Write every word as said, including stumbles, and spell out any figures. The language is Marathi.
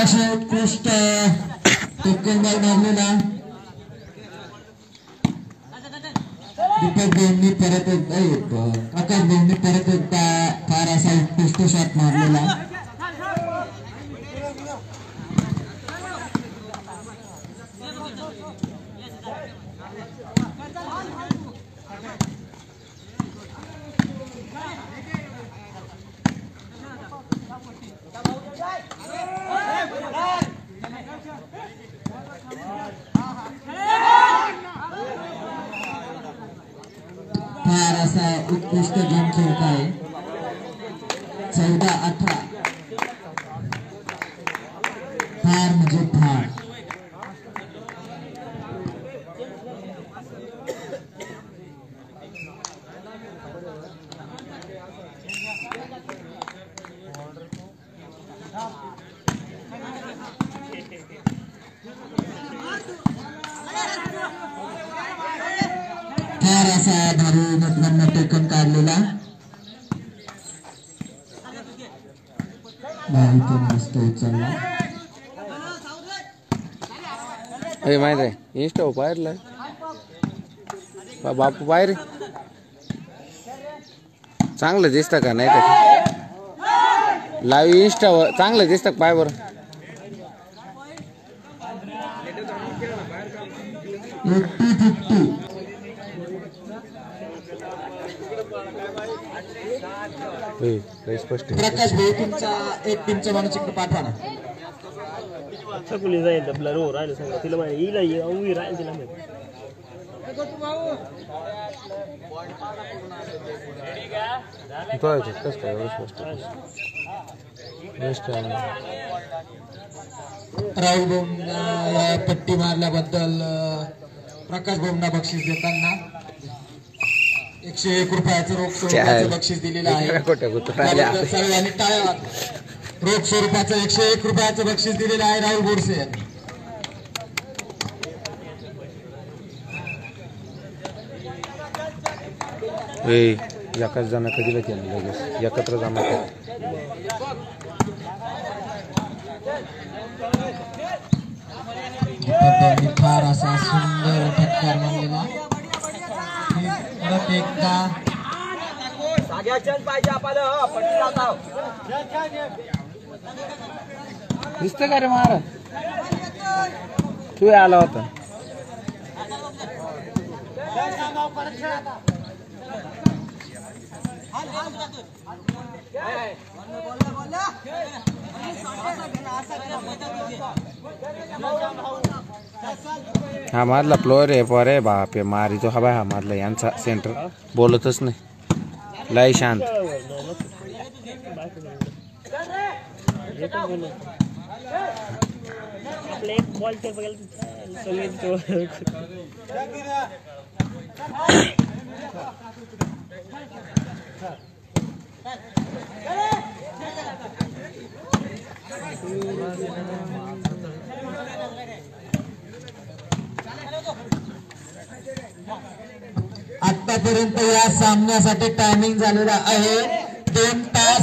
अतिशय उत्कृष्ट टेकलबाई मारलेला दीपक भाऊंनी परत एकदा आकाश भाऊंनी परत एकदा फार असा उत्कृष्ट शॉट मारलेला फार असा उत्कृष्ट गेम खेळताय चौदा अठरा फार म्हणजे फार फार असा भारी नटनांना टेकन काढलेला मस्त उचलला माहित आहे इंस्टा पाहिलं बापू बाहेर चांगलं दिसतं का नाही तर लाईव्ह इंस्टावर चांगलं दिसतं पाय बरं स्पष्ट प्रकाश भाऊ तुमचा एक टीमचा माणूस इकडे पाठवा ना सकुली जाईल आपला रो राहिलं सांगा तिला माहिती हिला ये उभी राहील तिला माहिती कस काय स्पष्ट राहुल भाऊंना पट्टी मारल्याबद्दल प्रकाश भाऊंना बक्षीस देताना एकशे एक रुपयाचं रोख स्वरूपाचं बक्षीस दिलेलं आहे सर्वांनी टाळ्या रोख स्वरूपाचं एकशे एक रुपयाचं बक्षीस दिलेलं आहे राहुल बोरसे यांनी एकाच जण कधी केलं लगेच एकत्र जमा फार असा सुंदर फटकार मारलेला परत एकदा दिसतं का रे महाराज तू आला होता हा मारला प्लोअर आहे पोरे बाप मारी तो हवा हा मारला यांचा सेंटर बोलतच नाही लय शांत आतापर्यंत या सामन्यासाठी टायमिंग झालेला आहे दोन तास